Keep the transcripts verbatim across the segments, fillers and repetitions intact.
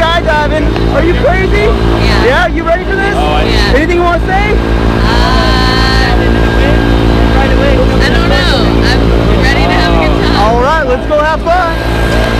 skydiving. Are you crazy? Yeah. Yeah, you ready for this? Oh, yeah. Anything you want to say? Uh, I don't know. I'm ready to have a good time. All right, let's go have fun.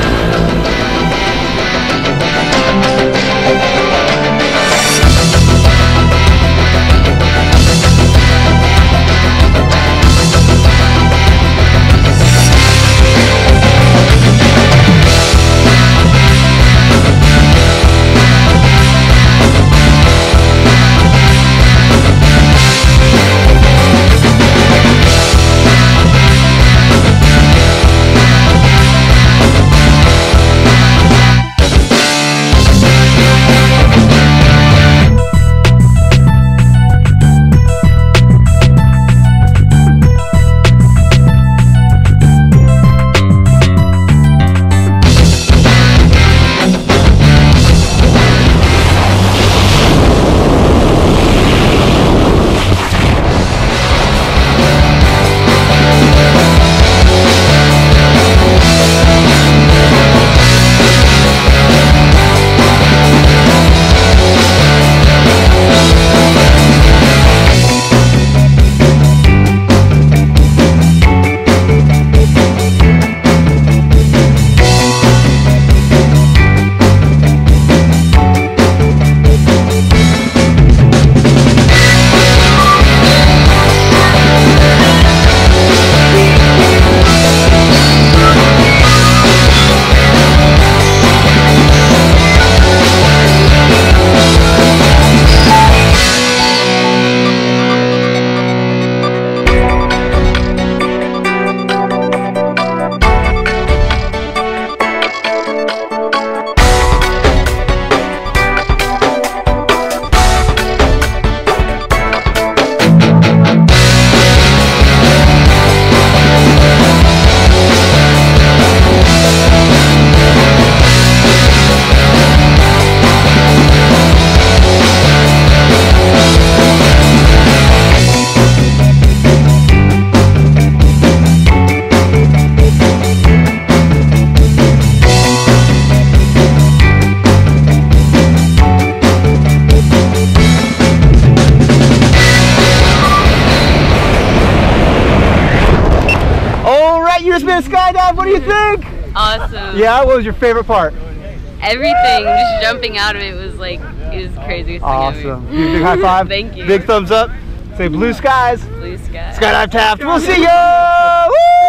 You just been a skydive, what do you think? Awesome. Yeah, what was your favorite part? Everything, just jumping out of it was like, it was crazy. Awesome. Give a big high five. Thank you. Big thumbs up. Say blue skies. Blue skies. Skydive Taft. We'll see you. Woo!